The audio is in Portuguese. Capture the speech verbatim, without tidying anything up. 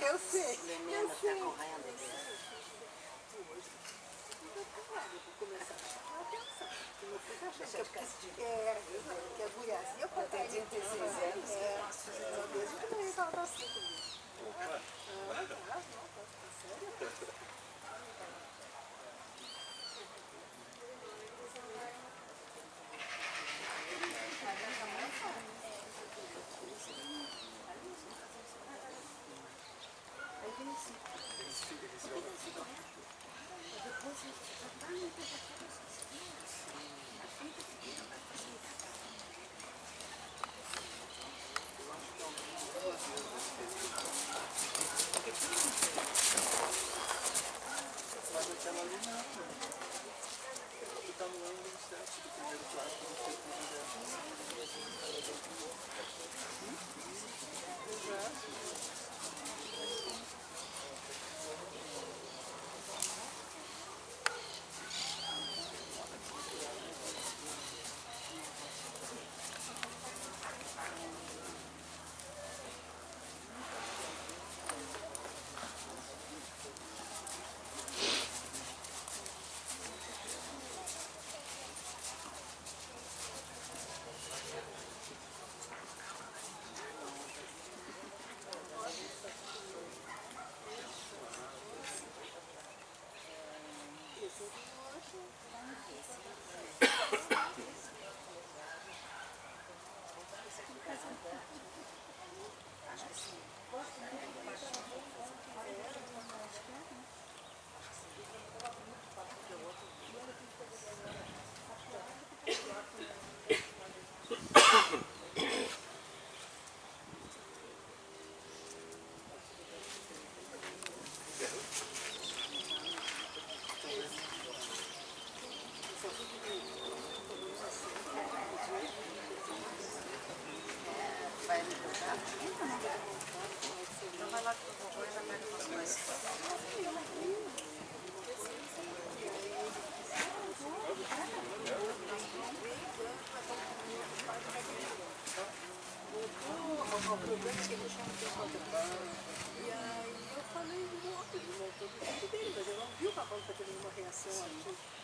Eu sei. Veneno está correndo. Vou começar a chamar a atenção. Eu não fico achando que é, que é guriazinha. Eu contei de dezesseis anos. É, desde que eu estava assim comigo. Ah, não, tá sério? Mas aquela ali não, tu tá no ângulo certo do primeiro plástico do seu Vai me contar? Então vai lá com o vovô e já pega umas coisas. O problema é que ele deixou um tempo de banho. E aí eu falei, não, ele montou do jeito dele, mas eu não vi o papai fazendo nenhuma reação aqui.